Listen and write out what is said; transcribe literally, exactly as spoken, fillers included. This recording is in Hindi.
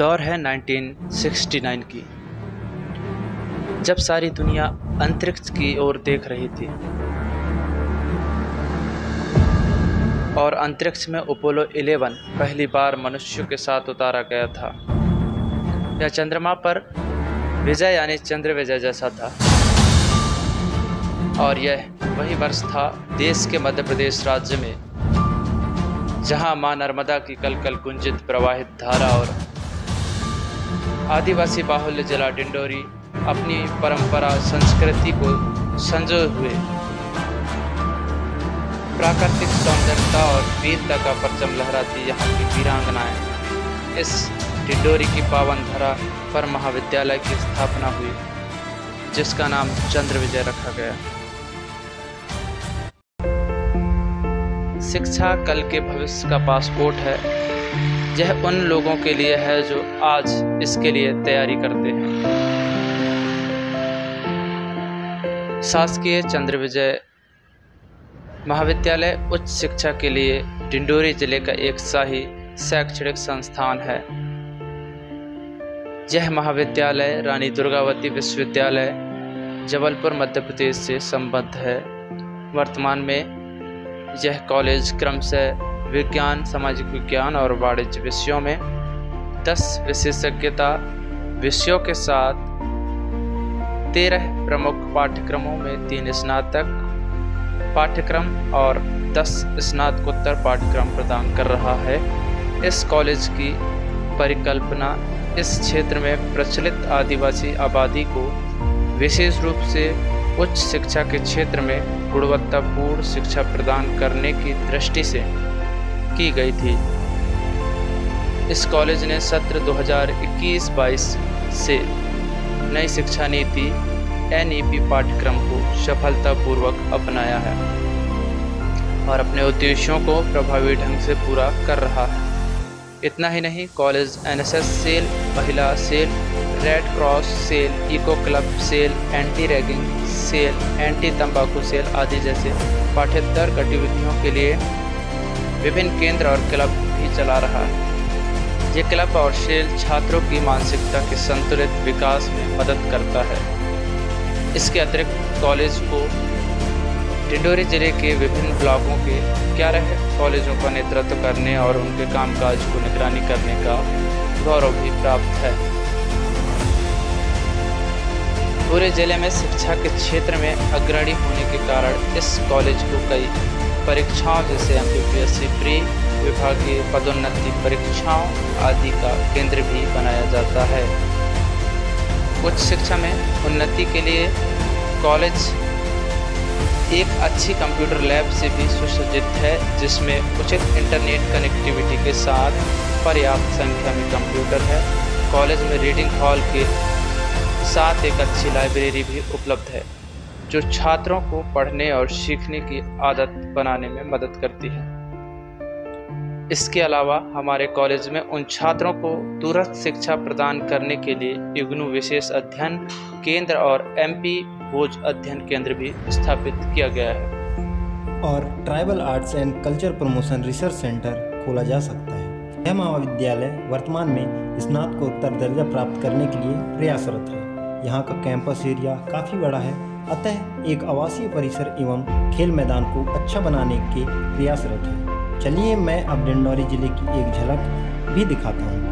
दौर है नाइनटीन सिक्सटी नाइन की, जब सारी दुनिया अंतरिक्ष की ओर देख रही थी और अंतरिक्ष में अपोलो इलेवन पहली बार मनुष्यों के साथ उतारा गया था। यह चंद्रमा पर विजय यानी चंद्र विजय जैसा था और यह वही वर्ष था देश के मध्य प्रदेश राज्य में जहां मां नर्मदा की कलकल कुंजित प्रवाहित धारा और आदिवासी बाहुल्य जिला डिंडोरी अपनी परंपरा संस्कृति को संजोए हुए प्राकृतिक सौंदर्यता और वीरता का परचम लहराती यहाँ की वीरांगनाएं इस डिंडोरी की पावन धरा पर महाविद्यालय की स्थापना हुई, जिसका नाम चंद्र विजय रखा गया। शिक्षा कल के भविष्य का पासपोर्ट है। यह उन लोगों के लिए है जो आज इसके लिए तैयारी करते हैं। शासकीय चंद्र विजय महाविद्यालय उच्च शिक्षा के लिए डिंडोरी जिले का एक शाही शैक्षणिक संस्थान है। यह महाविद्यालय रानी दुर्गावती विश्वविद्यालय जबलपुर मध्य प्रदेश से संबद्ध है। वर्तमान में यह कॉलेज क्रमशः विज्ञान, सामाजिक विज्ञान और वाणिज्य विषयों में दस विशेषज्ञता विषयों के साथ तेरह प्रमुख पाठ्यक्रमों में तीन स्नातक पाठ्यक्रम और दस स्नातकोत्तर पाठ्यक्रम प्रदान कर रहा है। इस कॉलेज की परिकल्पना इस क्षेत्र में प्रचलित आदिवासी आबादी को विशेष रूप से उच्च शिक्षा के क्षेत्र में गुणवत्तापूर्ण शिक्षा प्रदान करने की दृष्टि से की गई थी। इस कॉलेज ने सत्र दो हज़ार इक्कीस बाईस से नई शिक्षा नीति एन ई पी पाठ्यक्रम को सफलतापूर्वक अपनाया है और अपने उद्देश्यों को प्रभावी ढंग से पूरा कर रहा है। इतना ही नहीं, college N S S cell, महिला cell, red cross cell, eco club cell, anti ragging cell, anti तंबाकू सेल आदि जैसे पाठ्येतर गतिविधियों के लिए विभिन्न केंद्र और क्लब भी चला रहा है। ये क्लब और सेल छात्रों की मानसिकता के संतुलित विकास में मदद करता है। इसके अतिरिक्त कॉलेज को डिंडोरी जिले के विभिन्न ब्लॉकों के ग्यारह कॉलेजों का नेतृत्व करने और उनके कामकाज को निगरानी करने का गौरव भी प्राप्त है। पूरे जिले में शिक्षा के क्षेत्र में अग्रणी होने के कारण इस कॉलेज को कई परीक्षाओं जैसे M P P S C pre, विभागीय पदोन्नति परीक्षाओं आदि का केंद्र भी बनाया जाता है। उच्च शिक्षा में उन्नति के लिए कॉलेज एक अच्छी कंप्यूटर लैब से भी सुसज्जित है, जिसमें उचित इंटरनेट कनेक्टिविटी के साथ पर्याप्त संख्या में कंप्यूटर है। कॉलेज में रीडिंग हॉल के साथ एक अच्छी लाइब्रेरी भी उपलब्ध है, जो छात्रों को पढ़ने और सीखने की आदत बनाने में मदद करती है। इसके अलावा हमारे कॉलेज में उन छात्रों को दूरस्थ शिक्षा प्रदान करने के लिए इग्नू विशेष अध्ययन केंद्र और एम पी भोज अध्ययन केंद्र भी स्थापित किया गया है और tribal arts and culture promotion research centre खोला जा सकता है। यह महाविद्यालय वर्तमान में स्नातकोत्तर दर्जा प्राप्त करने के लिए प्रयासरत है। यहाँ का कैंपस एरिया काफ़ी बड़ा है, अतः एक आवासीय परिसर एवं खेल मैदान को अच्छा बनाने के प्रयासरत है। चलिए मैं अब डिंडोरी जिले की एक झलक भी दिखाता हूँ।